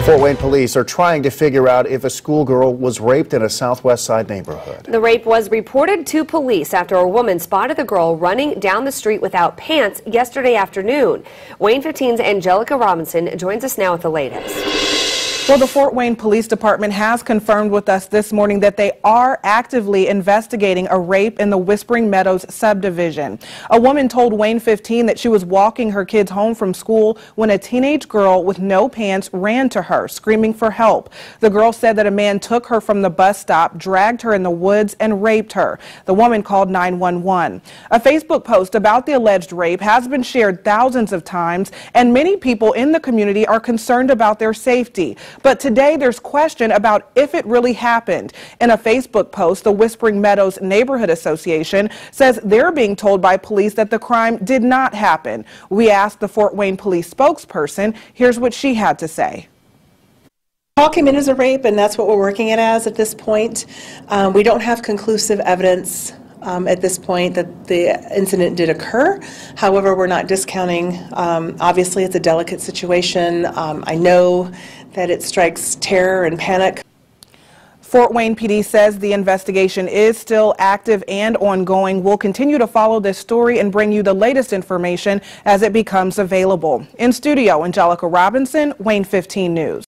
Fort Wayne police are trying to figure out if a schoolgirl was raped in a Southwest Side neighborhood. The rape was reported to police after a woman spotted the girl running down the street without pants yesterday afternoon. Wayne 15's Angelica Robinson joins us now with the latest. Well, the Fort Wayne Police Department has confirmed with us this morning that they are actively investigating a rape in the Whispering Meadows subdivision. A woman told Wayne 15 that she was walking her kids home from school when a teenage girl with no pants ran to her, screaming for help. The girl said that a man took her from the bus stop, dragged her in the woods, and raped her. The woman called 911. A Facebook post about the alleged rape has been shared thousands of times, and many people in the community are concerned about their safety. But today there's question about if it really happened. In a Facebook post, the Whispering Meadows Neighborhood Association says they're being told by police that the crime did not happen. We asked the Fort Wayne police spokesperson. Here's what she had to say. Call came in as a rape, and that's what we're working it as at this point. We don't have conclusive evidence at this point that the incident did occur. However, we're not discounting. Obviously, it's a delicate situation. I know that it strikes terror and panic. Fort Wayne PD says the investigation is still active and ongoing. We'll continue to follow this story and bring you the latest information as it becomes available. In studio, Angelica Robinson, Wayne 15 News.